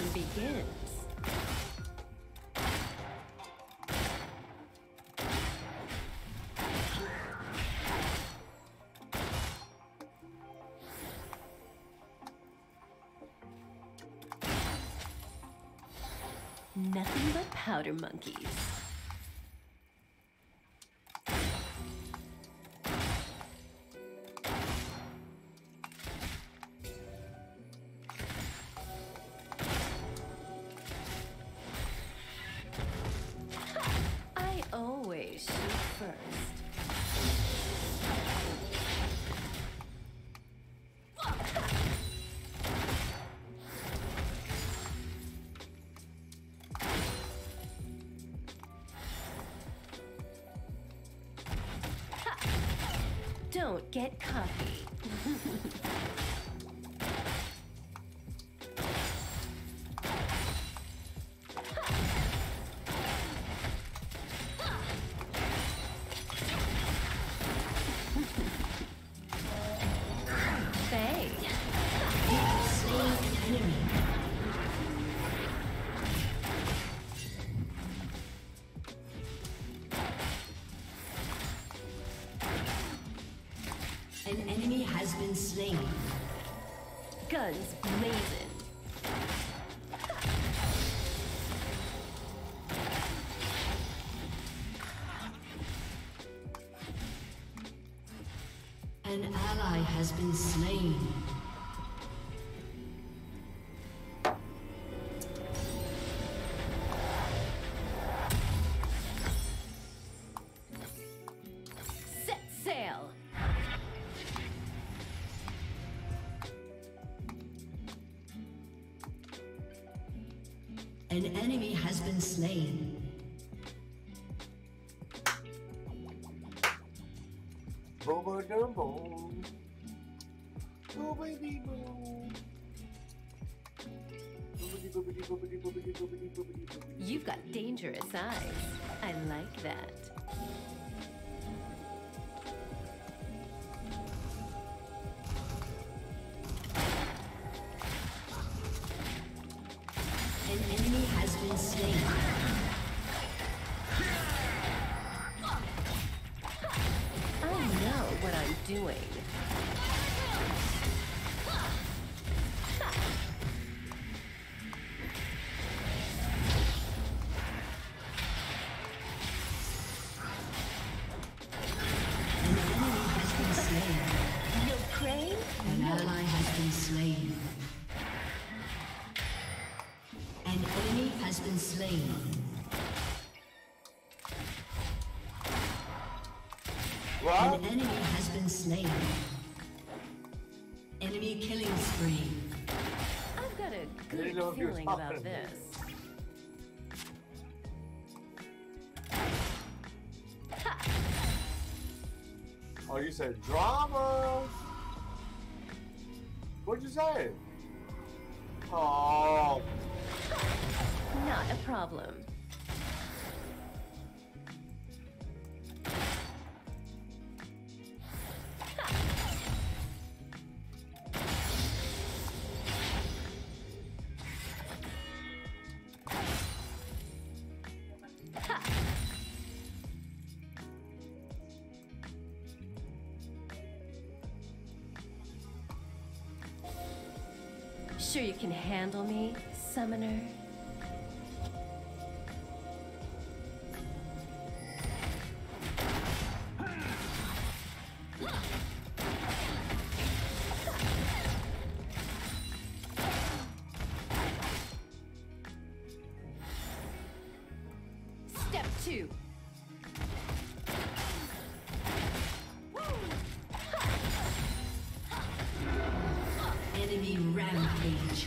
begins. Nothing but powder monkeys. I always shoot first. Don't get cocky. Faye. An enemy has been slain. Guns blazing. An ally has been slain. Set sail. An enemy has been slain. Bobo Dumbo. Oh baby boo. You've got dangerous eyes. I like that. An enemy has been slain. I know what I'm doing. An enemy has been slain. You'll crane? An ally has been slain. An enemy has been slain. What? An enemy has been slain. Enemy killing spree. I've got a good know if you're feeling talking about to me. this. Oh, you said drama. What'd you say? Oh, Not a problem. Sure you can handle me, summoner? Step 2. Enemy rampage.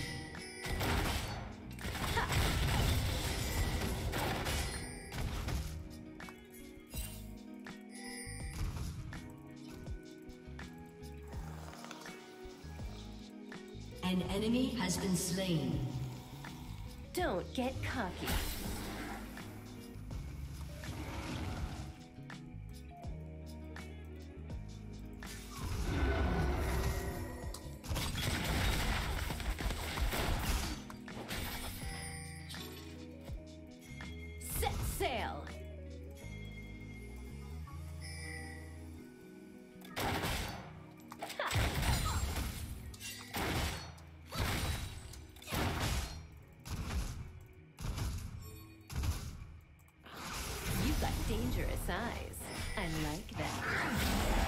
An enemy has been slain. Don't get cocky. dangerous eyes. I like that.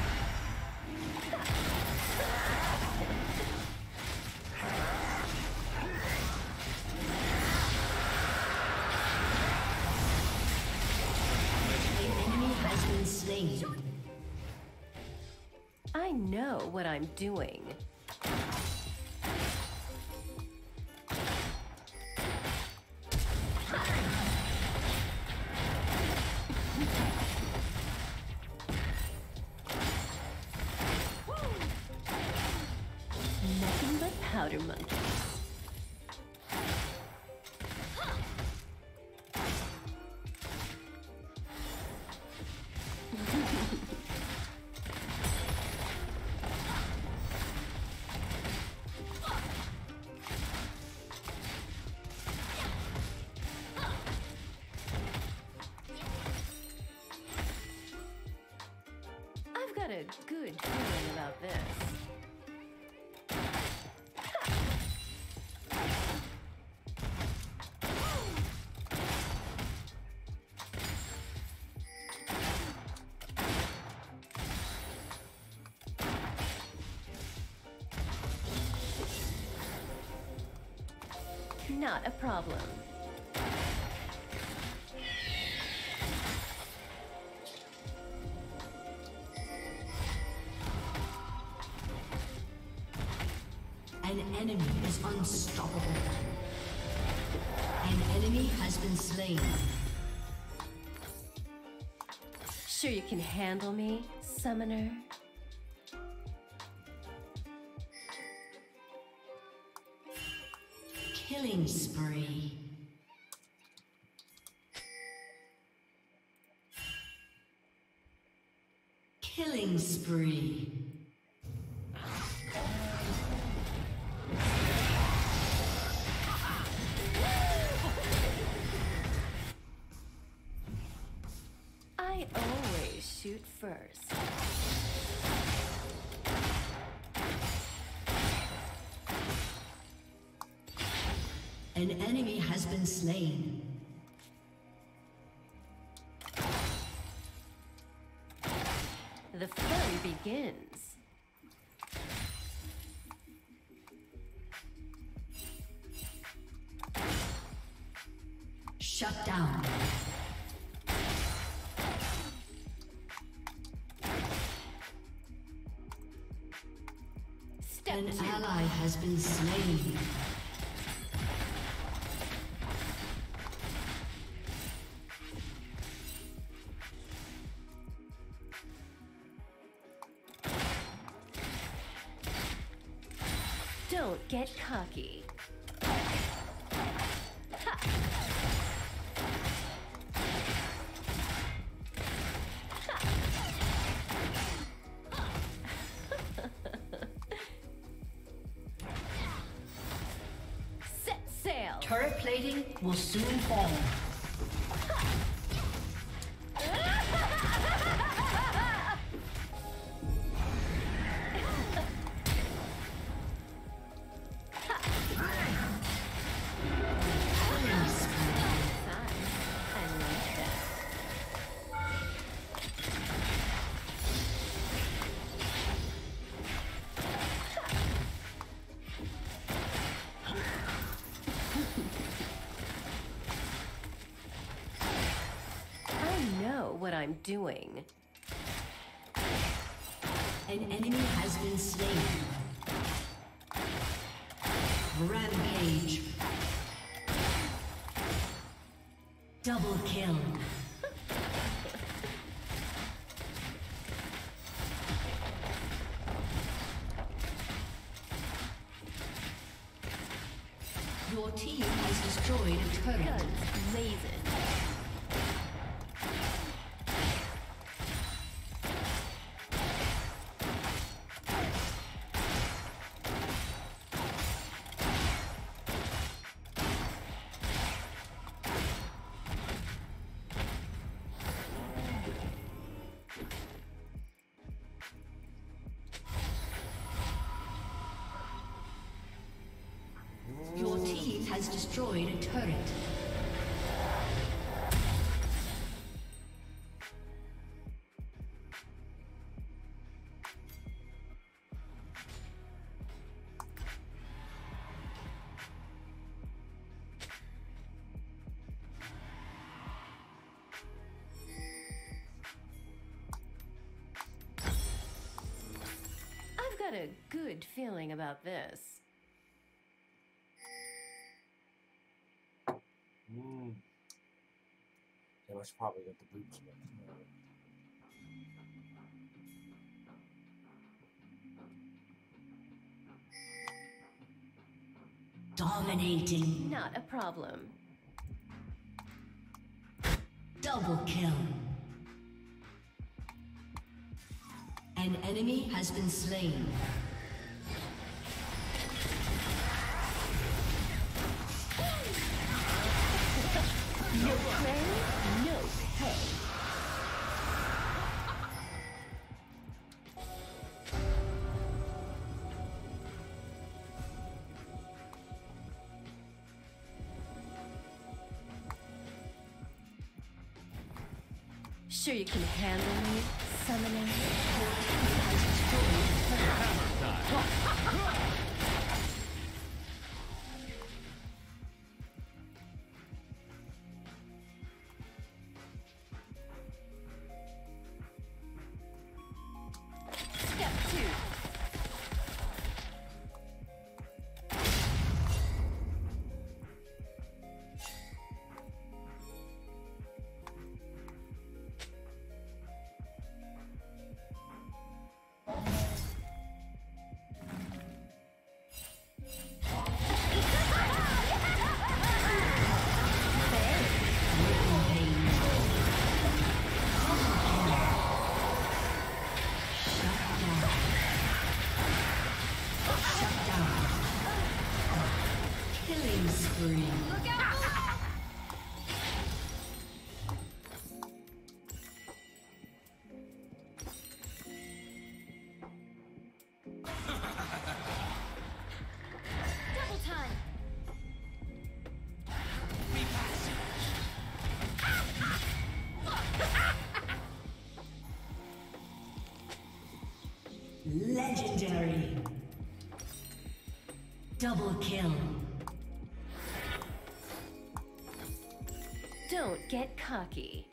An enemy has been slain. I know what I'm doing. Nothing but powder monkeys. I've got a good feeling about this. Not a problem. An enemy is unstoppable. An enemy has been slain. Sure you can handle me, summoner? Killing spree. Killing spree. I always shoot first. An enemy has been slain. The fun begins. Shut down. Step An two. ally has been slain. Don't get cocky. Set sail. Turret plating will soon fall. I like that. I know what I'm doing. An enemy has been slain. Rampage. Double kill. Your team has destroyed a turret. Guns blazing. Your team has destroyed a turret. a good feeling about this. Yeah, I should probably get the boots. Dominating. Not a problem. Double kill. An enemy has been slain. No prey, no pay. Sure you can handle me, summoning? Step 2. Killing spree. Look out! Double time! Legendary. Double kill. Don't get cocky.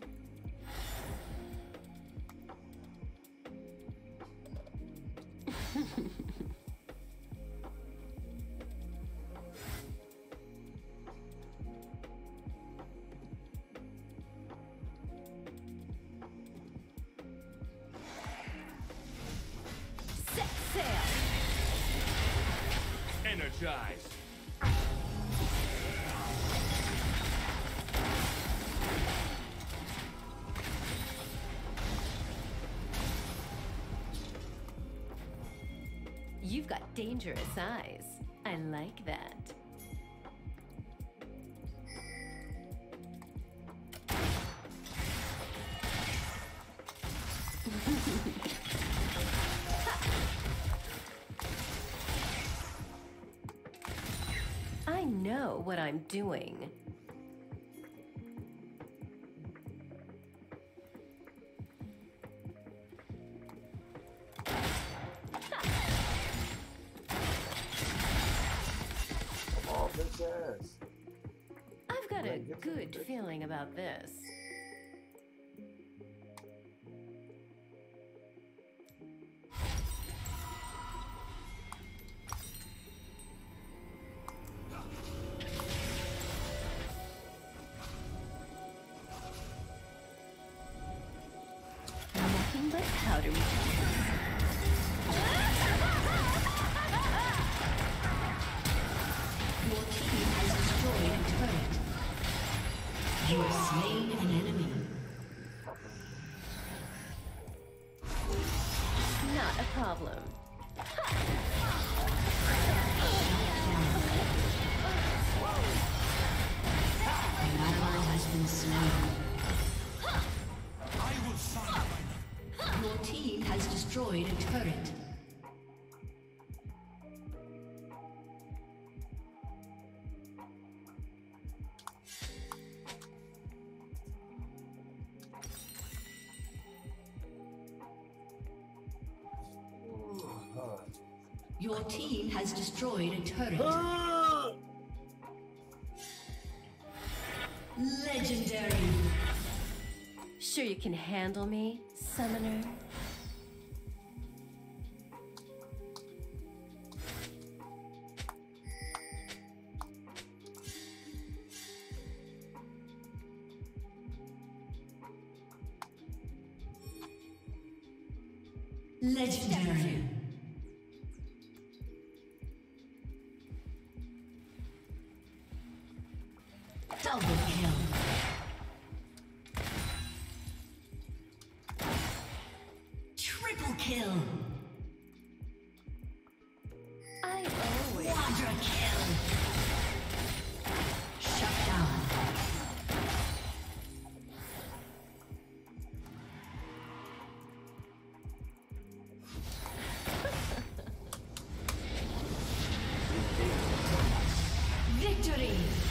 Set sail! Energize. You've got dangerous eyes. I like that. I know what I'm doing. Come on, princess. I've got a Right, get some good bitch. feeling about this. Nothing but powder. Your team has destroyed a turret. You have slain an enemy. Not a problem. An ally has been slain. I will find my Your team has destroyed a turret. Your team has destroyed a turret. Legendary. Sure you can handle me, summoner? Legendary. Double kill. Triple kill. I always Quadra kill. Shut down. Victory.